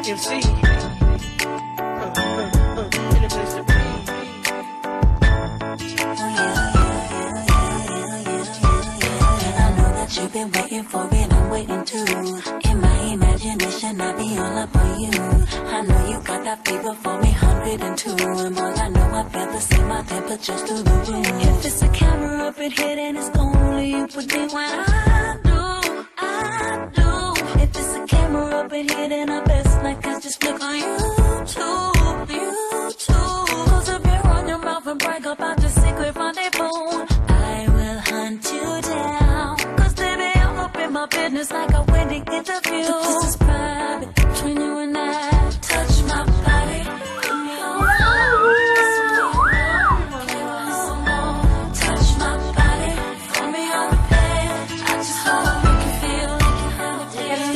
MC. In a place to be. I know that you've been waiting for it, I'm waiting too. In my imagination, I be all up on you. I know you got that fever for me, 102. And boy, I know I'd rather see my temperatures through the roof. If it's a camera up in here, then it's only you put me when I do. If it's a camera up in here, then I best like I just click on YouTube. Close up your on your mouth and brag about your secret rendezvous. I will hunt you down, cause baby, I'm up in my business like a wedding interview. This is private between you and I. Touch my body. Touch my body. Put me on the bed. I just wanna make you feel like you have a day.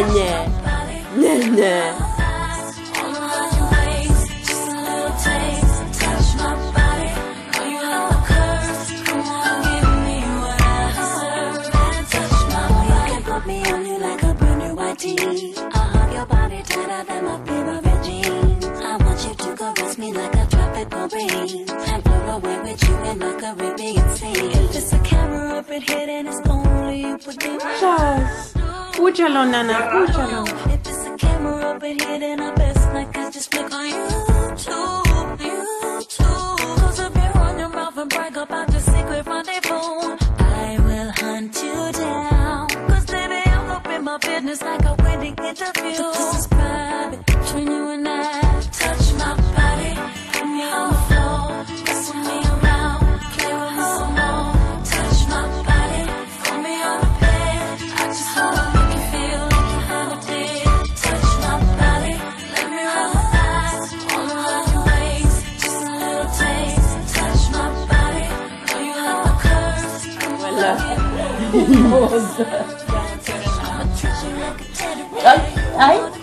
All around your waist, just a little taste. Touch my body. Know you have a curve. Come on, give me what I deserve. And touch my body. You can put me on you like a brand new white tee. I'll hug your body tighter than my favorite jeans. I want you to caress me like a tropical breeze and float away with you in the Caribbean Sea. If it's a camera up in here, then it's only you put me Charles, escúchalo, nana, escúchalo. If it's a camera up in here, then I best like I just click on YouTube. Close up your on your mouth and brag about your secret rendezvous. I will hunt you down, cause baby, I'm up in my business like a wedding interview. This is private between you and I. Touch my body, put me on the floor, wrestle me around, play with me some more. Touch my body, put me on the bed. I just wanna make you feel like you have a day. Touch my body, let me rub my thighs all around your waist, just a little taste. Touch my body, know you have a curve. Voilà. I'ma treat you like a teddy bear. Ay.